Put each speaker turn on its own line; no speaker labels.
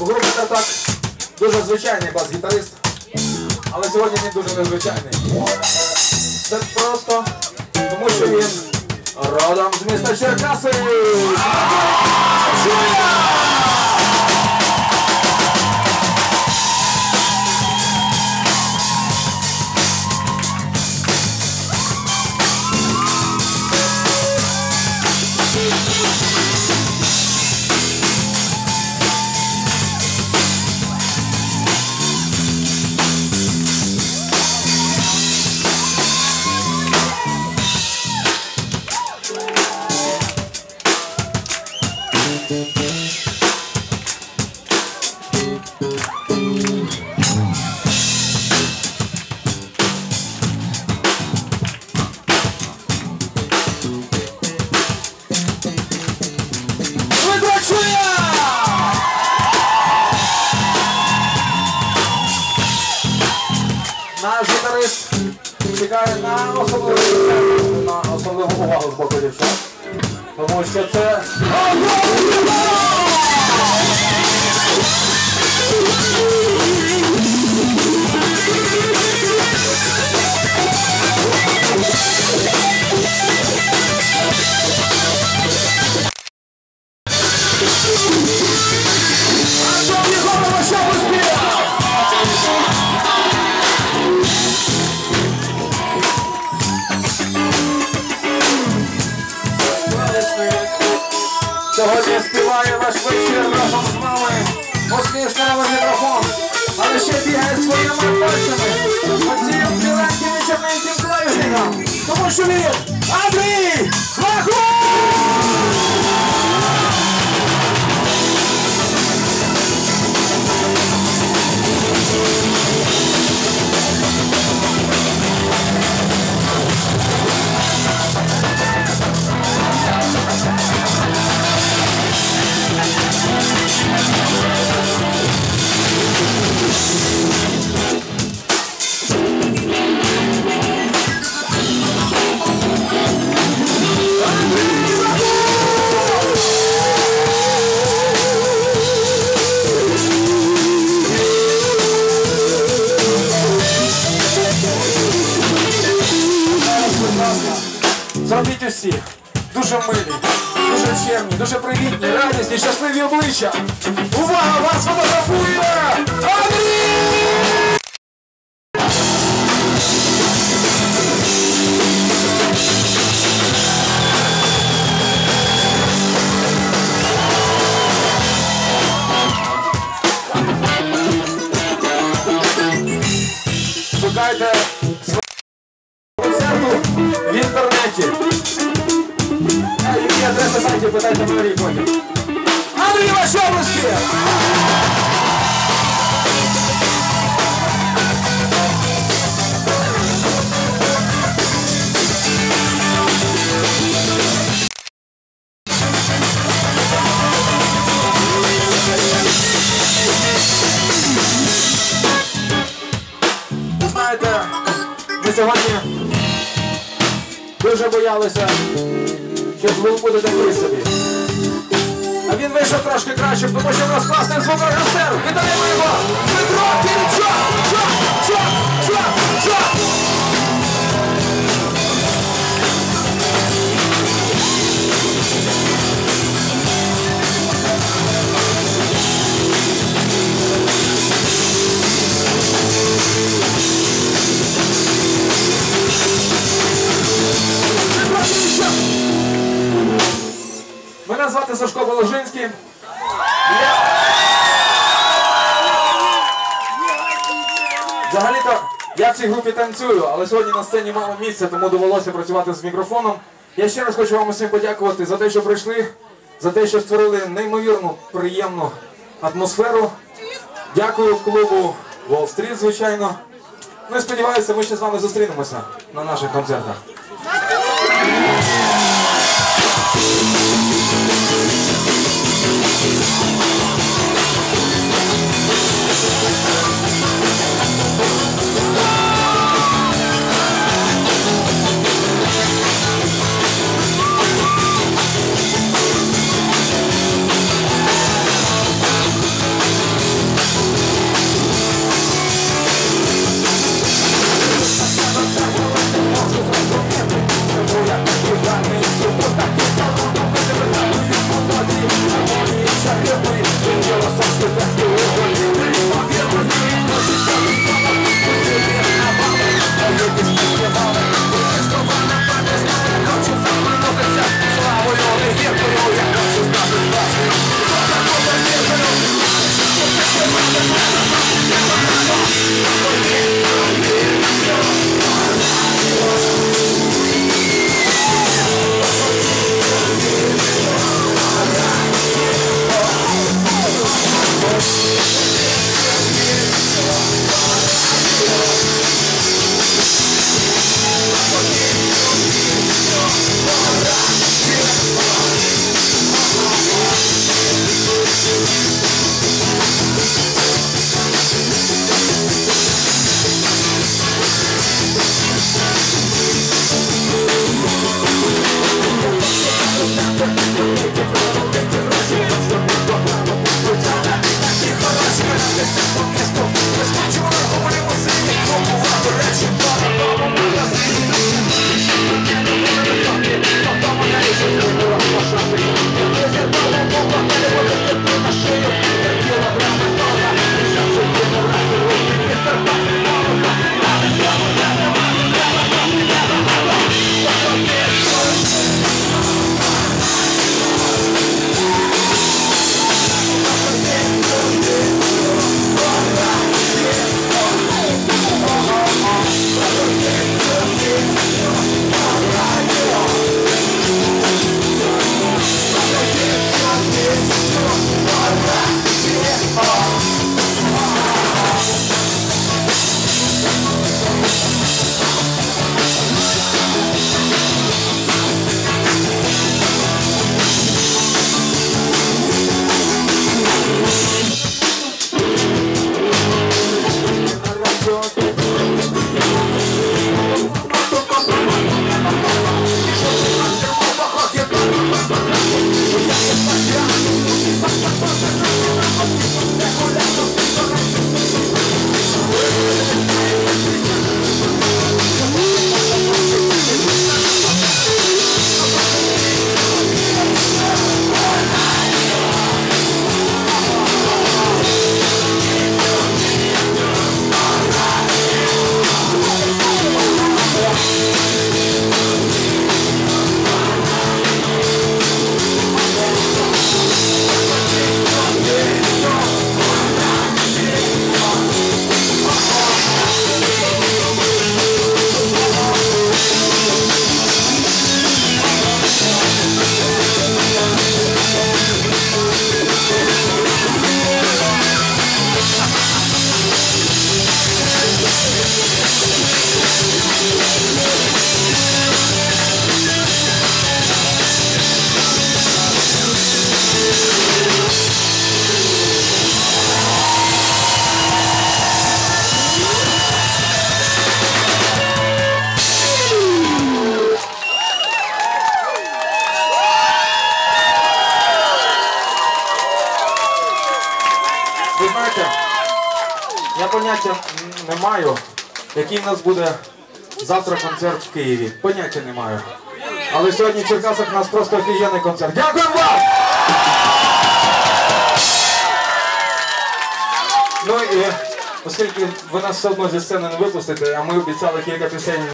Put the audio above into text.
У групи так дуже звичайний бас-гітарист, але сьогодні він дуже незвичайний. Це просто тому, що він родом з міста Черкаси. Наш гітарист чекає на особливу увагу з боку дівчат, тому що це... Сьогодні співає ваш вечір разом з нами. Усмішнений мікрофон, але ще бігає своїми пальцями оцім біленьким і чорненьким клавішником, тому що він Андрій Лахун! Зробіть усі дуже милі, дуже чемні, дуже привітні, радісні, щасливі обличчя. Увага! Вас фотографує Андрій! Шукайте концерту в інтернеті. Які адреси сайтів, питайте Марії потім. Андрій, ваші обласки! Ви знаєте, ми сьогодні дуже боялися, що звук буде такий собі. А він вийшов трошки краще, тому що в нас класний звукорежисер. Вітаємо його! Дмитро Киричок! Мене звати Сашко Положинський. Взагалі-то я в цій групі танцюю, але сьогодні на сцені мало місця, тому довелося працювати з мікрофоном. Я ще раз хочу вам усім подякувати за те, що прийшли, за те, що створили неймовірну, приємну атмосферу. Дякую клубу Wall Street, звичайно. Ну і сподіваюся, ми ще з вами зустрінемося на наших концертах. Я поняття не маю, який в нас буде завтра концерт в Києві. Поняття не маю. Але сьогодні в Черкасах у нас просто офігенний концерт. Дякуємо вам! Ну і оскільки ви нас все одно зі сцени не випустите, а ми обіцяли кілька пісень